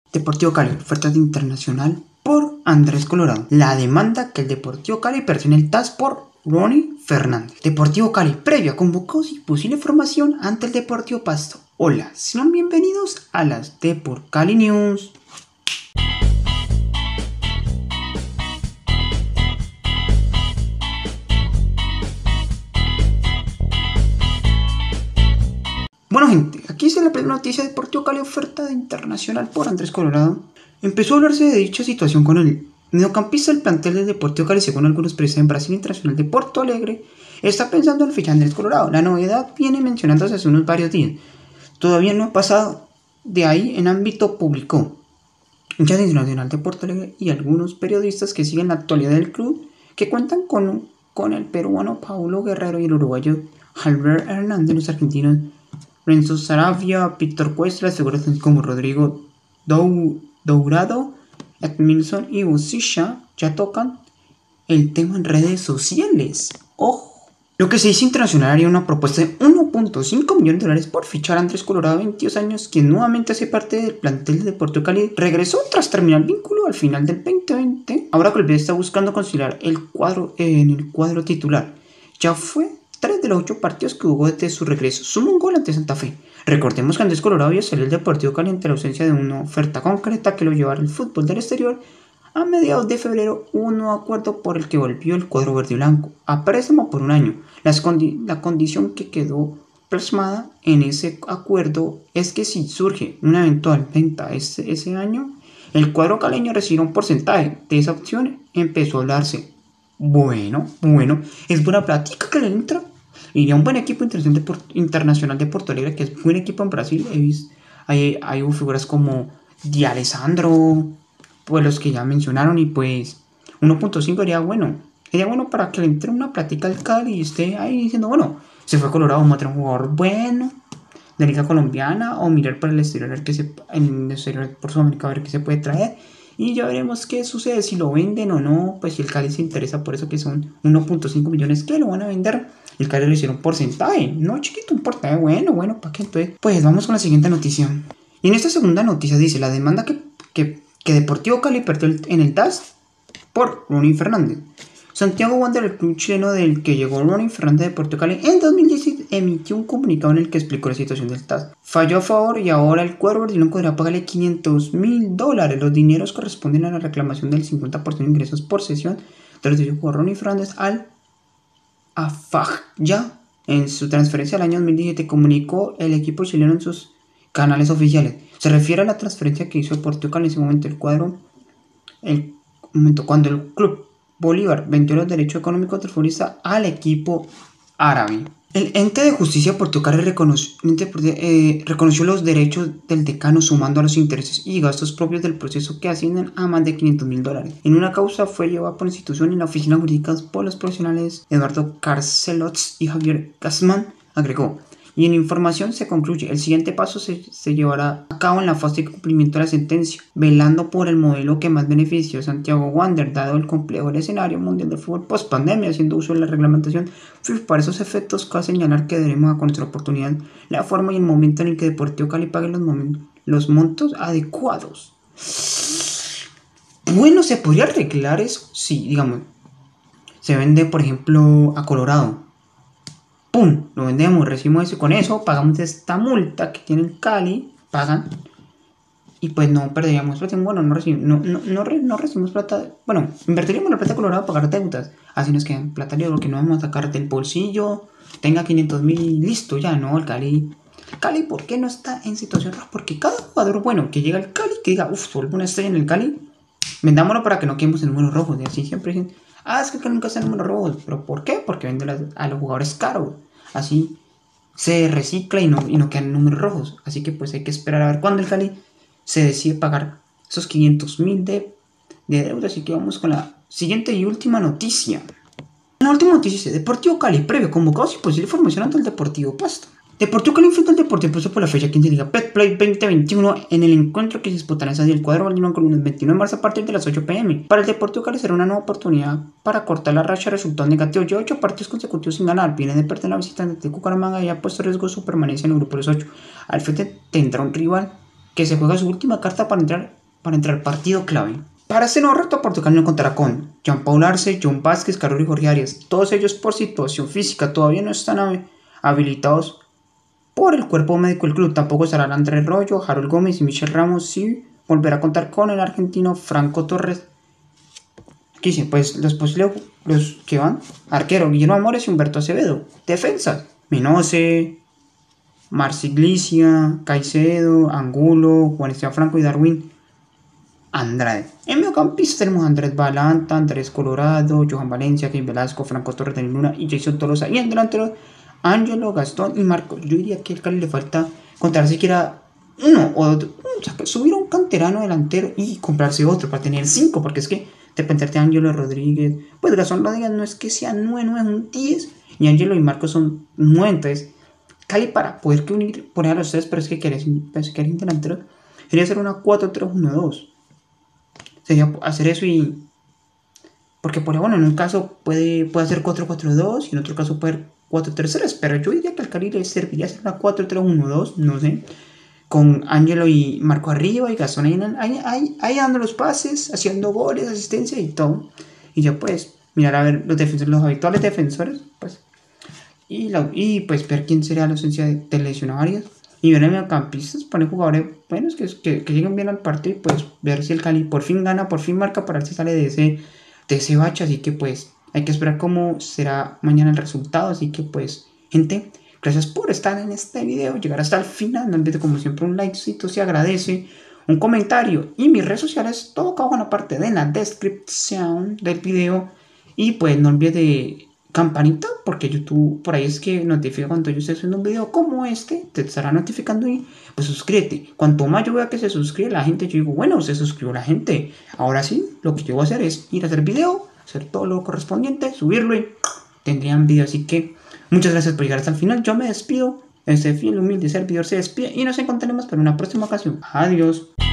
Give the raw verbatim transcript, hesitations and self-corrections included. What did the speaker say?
Deportivo Cali, oferta internacional por Andrés Colorado. La demanda que el Deportivo Cali perdió en el T A S por Ronnie Fernández. Deportivo Cali, previa convocados y posible formación ante el Deportivo Pasto. Hola, sean bienvenidos a las Deport Cali News. Bueno gente, aquí es la primera noticia de Deportivo Cali, oferta internacional por Andrés Colorado. Empezó a hablarse de dicha situación con el mediocampista del plantel del Deportivo Cali, según algunos periodistas en Brasil Internacional de Porto Alegre, está pensando en el fichaje de Andrés Colorado. La novedad viene mencionándose hace unos varios días. Todavía no ha pasado de ahí en ámbito público. Hinchas internacional de Porto Alegre y algunos periodistas que siguen la actualidad del club, que cuentan con, con el peruano Paulo Guerrero y el uruguayo Albert Hernández, los argentinos Renzo Saravia, Víctor Cuesta, figuras como Rodrigo Dou, Dourado, Edmilson y Bosilla ya tocan el tema en redes sociales. ¡Ojo! Lo que se dice internacional haría una propuesta de uno punto cinco millones de dólares por fichar a Andrés Colorado, veintidós años, quien nuevamente hace parte del plantel de Deportivo Cali. Regresó tras terminar el vínculo al final del veinte veinte. Ahora Colbert está buscando conciliar el cuadro eh, en el cuadro titular. Ya fue tres de los ocho partidos que jugó desde su regreso. Suma un gol ante Santa Fe. Recordemos que Andrés Colorado ya salió del Deportivo Cali ante la ausencia de una oferta concreta que lo llevara al fútbol del exterior. A mediados de febrero hubo un nuevo acuerdo por el que volvió el cuadro verde y blanco a préstamo por un año. Las condi la condición que quedó plasmada en ese acuerdo es que si surge una eventual venta ese, ese año, el cuadro caleño recibirá un porcentaje de esa opción. Empezó a hablarse. Bueno, bueno, es buena plática que le entra. Iría un buen equipo internacional de, Por internacional de Porto Alegre, que es buen equipo en Brasil. He visto, hay, hay figuras como Di Alessandro, pues los que ya mencionaron, y pues uno punto cinco sería bueno. Sería bueno para que le entre una plática al Cali y esté ahí diciendo, bueno, se fue Colorado, vamos a tener un jugador bueno de Liga Colombiana, o mirar por el exterior, a ver qué se, en el exterior por Sudamérica, a ver qué se puede traer. Y ya veremos qué sucede, si lo venden o no. Pues si el Cali se interesa por eso, que son uno punto cinco millones que lo van a vender, el Cali lo hicieron porcentaje, no chiquito, un porcentaje bueno, bueno, ¿para qué? Entonces, pues vamos con la siguiente noticia. Y en esta segunda noticia dice, la demanda que, que, que Deportivo Cali perdió en el T A S por Ronnie Fernández. Santiago Wander, el club chileno del que llegó Ronnie Fernández de Deportivo Cali en dos mil diecisiete, emitió un comunicado en el que explicó la situación del T A S. Falló a favor y ahora el cuadro verde blanco deberá pagarle quinientos mil dólares. Los dineros corresponden a la reclamación del cincuenta por ciento de ingresos por sesión de los de Ronnie Fernández al Afajya. En su transferencia al año dos mil diecisiete, comunicó el equipo chileno en sus canales oficiales. Se refiere a la transferencia que hizo Deportivo Cali en ese momento el cuadro, el momento cuando el club Bolívar vendió los derechos económicos del futbolista al equipo árabe. El ente de justicia Deportivo Cali reconoció, eh, reconoció los derechos del decano, sumando a los intereses y gastos propios del proceso, que ascienden a más de quinientos mil dólares. En una causa fue llevada por institución en la oficina jurídica por los profesionales Eduardo Carcelots y Javier Gassman, agregó. Y en información se concluye, el siguiente paso se, se llevará a cabo en la fase de cumplimiento de la sentencia, velando por el modelo que más benefició a Santiago Wander, dado el complejo del escenario mundial del fútbol post pandemia, haciendo uso de la reglamentación. Para esos efectos, cabe señalar que daremos a conocer oportunidad la forma y el momento en el que Deportivo Cali pague los, los montos adecuados. Bueno, ¿se podría arreglar eso? Sí, digamos, se vende, por ejemplo, a Colorado. ¡Pum! Lo vendemos, recibimos eso, con eso pagamos esta multa que tiene el Cali, pagan, y pues no perderíamos plata. Bueno, no recibimos, no, no, no, no recibimos plata, bueno, invertiríamos la plata Colorado para pagar deudas, así nos quedan plata libre, porque no vamos a sacar del bolsillo, tenga quinientos mil, listo, ya, no, el Cali, el Cali, ¿por qué no está en situación roja? Porque cada jugador bueno que llega al Cali, que diga, uff, vuelve una estrella en el Cali, vendámoslo para que no quedemos en números rojos, y así siempre dicen, ah, es que nunca está en números rojos. ¿Pero por qué? Porque vende a los jugadores caros. Así se recicla y no, y no quedan números rojos. Así que pues hay que esperar a ver cuándo el Cali se decide pagar esos quinientos mil de, de deuda. Así que vamos con la siguiente y última noticia. La última noticia dice, Deportivo Cali, previo convocados y posible formación ante el Deportivo Pasto. Deportivo Cali enfrenta al Deportivo Pasto por la fecha quince de Liga Betplay veinte veintiuno en el encuentro que se disputará en el cuadro Valdivia con el veintinueve de marzo a partir de las ocho pm. Para el Deportivo Cali será una nueva oportunidad para cortar la racha de resultados negativos. Ya ocho partidos consecutivos sin ganar. Viene de perder la visita de Bucaramanga y ha puesto en riesgo su permanencia en el grupo de los ocho. Al frente tendrá un rival que se juega su última carta para entrar para entrar al partido clave. Para este nuevo reto, Portugal no contará con Jean-Paul Arce, John Vázquez, Carlos y Jorge Arias. Todos ellos por situación física todavía no están habilitados por el cuerpo médico del club. Tampoco estarán Andrés Rollo, Harold Gómez y Michel Ramos. Sí volverá a contar con el argentino Franco Torres. Aquí sí, pues los posibles, los que van: arquero Guillermo Amores y Humberto Acevedo. Defensa: Menose, Marciglicia, Caicedo, Angulo, Juan Esteban Franco y Darwin Andrade. En mediocampista tenemos a Andrés Balanta, Andrés Colorado, Johan Valencia, Kevin Velasco, Franco Torres de Luna y Jason Tolosa. Y en delantero, Ángelo, Gastón y Marcos. Yo diría que al Cali le falta contar siquiera uno o otro, o sea, subir a un canterano delantero y comprarse otro para tener cinco, porque es que depender de Ángelo Rodríguez, pues Gastón Rodríguez no es que sea nueve, nueve, es un diez, y Ángelo y Marcos son nueve. Entonces Cali, para poder que unir, poner a los tres, pero es que querés, pues, querés un delantero, sería hacer una cuatro tres uno dos. Sería hacer eso y... porque, por bueno, en un caso puede, puede hacer cuatro cuatro dos y en otro caso puede hacer cuatro tres tres, pero yo diría que al Cali le serviría hacer una cuatro tres uno dos, no sé, con Ángelo y Marco arriba y Gastón ahí, ahí, ahí, ahí dando los pases, haciendo goles, asistencia y todo. Y ya pues mirar a ver los defensores, los habituales defensores, pues, y, la, y pues ver quién sería la ausencia de, de lesionarios. Y ver a mediocampistas, poner jugadores buenos que, que, que lleguen bien al partido y pues ver si el Cali por fin gana, por fin marca, para ver si sale de ese, de ese bache. Así que pues hay que esperar cómo será mañana el resultado. Así que pues, gente, gracias por estar en este video, llegar hasta el final. No olvides, como siempre, un likecito se agradece, un comentario y mis redes sociales, todo acá abajo en la parte de la descripción del video. Y pues no olvides de campanita, porque YouTube por ahí es que notifica cuando yo esté haciendo un video como este, te estará notificando y pues suscríbete. Cuanto más yo vea que se suscribe la gente, yo digo, bueno, se suscribió la gente, ahora sí, lo que yo voy a hacer es ir a hacer video, hacer todo lo correspondiente, subirlo y tendrían video. Así que muchas gracias por llegar hasta el final. Yo me despido, este fiel humilde servidor se despide y nos encontraremos para una próxima ocasión. Adiós.